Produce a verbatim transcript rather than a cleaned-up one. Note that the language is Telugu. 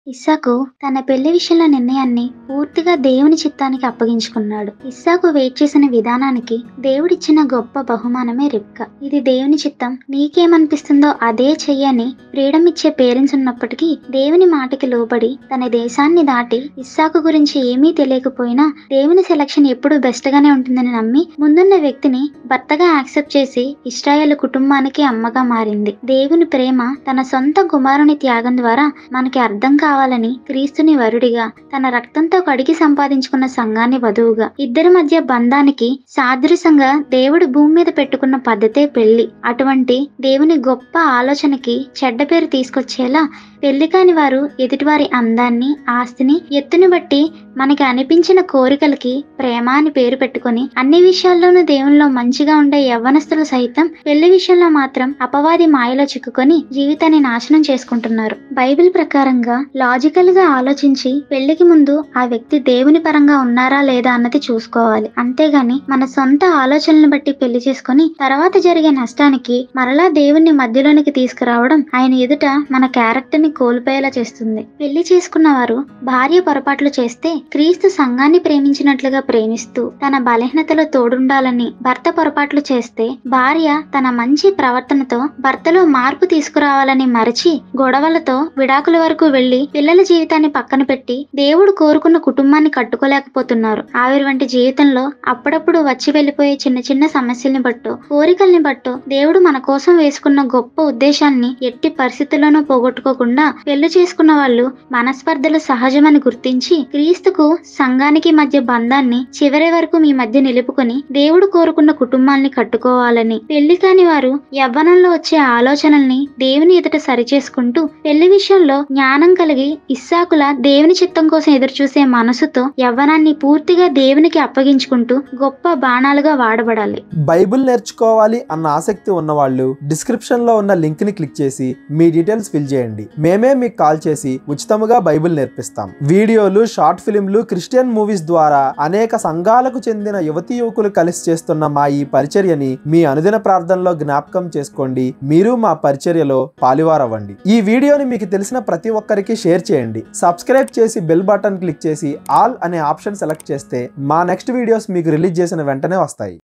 ఇస్సాకు తన పెళ్లి విషయంలో నిర్ణయాన్ని పూర్తిగా దేవుని చిత్తానికి అప్పగించుకున్నాడు. ఇస్సాకు వెయిట్ చేసిన విధానానికి దేవుడిచ్చిన గొప్ప బహుమానమే రిబ్కా. ఇది దేవుని చిత్తం, నీకేమనిపిస్తుందో అదే చెయ్యని ఫ్రీడమ్ ఇచ్చే పేరెంట్స్ ఉన్నప్పటికీ దేవుని మాటకి లోబడి తన దేశాన్ని దాటి ఇస్సాకు గురించి ఏమీ తెలియకపోయినా దేవుని సెలక్షన్ ఎప్పుడూ బెస్ట్ గానే ఉంటుందని నమ్మి ముందున్న వ్యక్తిని భర్తగా యాక్సెప్ట్ చేసి ఇశ్రాయేలు కుటుంబానికి అమ్మగా మారింది. దేవుని ప్రేమ తన సొంత కుమారుని త్యాగం ద్వారా మనకి అర్థం కావాలని క్రీస్తుని వరుడిగా తన రక్తంతో కడిగి సంపాదించుకున్న సంఘాన్ని వధువుగా ఇద్దరి మధ్య బంధానికి సాదృశ్యంగా దేవుడు భూమి మీద పెట్టుకున్న పద్ధతే పెళ్లి. అటువంటి దేవుని గొప్ప ఆలోచనకి చెడ్డ పేరు తీసుకొచ్చేలా పెళ్లి కాని వారు ఎదుటివారి అందాన్ని, ఆస్తిని, ఎత్తుని బట్టి మనకి అనిపించిన కోరికలకి ప్రేమ అని పేరు పెట్టుకుని అన్ని విషయాల్లోనూ దేవునిలో మంచిగా ఉండే యవ్వనస్తులు సైతం పెళ్లి విషయంలో మాత్రం అపవాది మాయలో చిక్కుకొని జీవితాన్ని నాశనం చేసుకుంటున్నారు. బైబిల్ ప్రకారంగా లాజికల్ గా ఆలోచించి పెళ్లికి ముందు ఆ వ్యక్తి దేవుని పరంగా ఉన్నారా లేదా అన్నది చూసుకోవాలి. అంతేగాని మన సొంత ఆలోచనలను బట్టి పెళ్లి చేసుకుని తర్వాత జరిగే నష్టానికి మరలా దేవుణ్ణి మధ్యలోనికి తీసుకురావడం ఆయన ఎదుట మన క్యారెక్టర్ ని కోల్పోయేలా చేస్తుంది. పెళ్లి చేసుకున్న వారు భార్య పొరపాట్లు చేస్తే క్రీస్తు సంఘాన్ని ప్రేమించినట్లుగా ప్రేమిస్తూ తన బలహీనతలో తోడుండాలని, భర్త పొరపాట్లు చేస్తే భార్య తన మంచి ప్రవర్తనతో భర్తలో మార్పు తీసుకురావాలని మరచి గొడవలతో విడాకుల వరకు వెళ్లి పిల్లల జీవితాన్ని పక్కన పెట్టి దేవుడు కోరుకున్న కుటుంబాన్ని కట్టుకోలేకపోతున్నారు. ఆవిరి వంటి జీవితంలో అప్పుడప్పుడు వచ్చి వెళ్లిపోయే చిన్న చిన్న సమస్యల్ని బట్టో కోరికల్ని బట్టో దేవుడు మన కోసం వేసుకున్న గొప్ప ఉద్దేశాన్ని ఎట్టి పరిస్థితుల్లోనూ పోగొట్టుకోకుండా పెళ్లి చేసుకున్న వాళ్ళు మనస్పర్ధలు సహజమని గుర్తించి క్రీస్తుకు సంఘానికి మధ్య బంధాన్ని చివరి వరకు మీ మధ్య నిలుపుకొని దేవుడు కోరుకున్న కుటుంబాన్ని కట్టుకోవాలని, పెళ్లి కాని వారు యవ్వనంలో వచ్చే ఆలోచనల్ని దేవుని ఎదుట సరిచేసుకుంటూ పెళ్లి విషయంలో జ్ఞానం కలిగి ఇస్సాకుల దేవుని చిత్తం కోసం ఎదురు చూసే మనసుతో యవ్వనాన్ని పూర్తిగా దేవునికి అప్పగించుకుంటూ గొప్ప బాణాలుగా వాడబడాలి. బైబిల్ నేర్చుకోవాలి అన్న ఆసక్తి ఉన్న వాళ్ళు డిస్క్రిప్షన్ లో ఉన్న లింక్ ని క్లిక్ చేసి మీ డీటెయిల్స్ ఫిల్ చేయండి. మేమే మీకు కాల్ చేసి ఉచితంగా బైబిల్ నేర్పిస్తాం. వీడియోలు, షార్ట్ ఫిలింలు, క్రిస్టియన్ మూవీస్ ద్వారా అనేక సంఘాలకు చెందిన యువతీ యువకులు కలిసి చేస్తున్న మా ఈ పరిచర్యని మీ అనుదిన ప్రార్థనలో జ్ఞాపకం చేసుకోండి. మీరు మా పరిచర్యలో పాలివారవ్వండి. ఈ వీడియోని మీకు తెలిసిన ప్రతి ఒక్కరికి షేర్ చేయండి. సబ్స్క్రైబ్ చేసి బెల్ బటన్ క్లిక్ చేసి ఆల్ అనే ఆప్షన్ సెలెక్ట్ చేస్తే మా నెక్స్ట్ వీడియోస్ మీకు రిలీజ్ చేసిన వెంటనే వస్తాయి.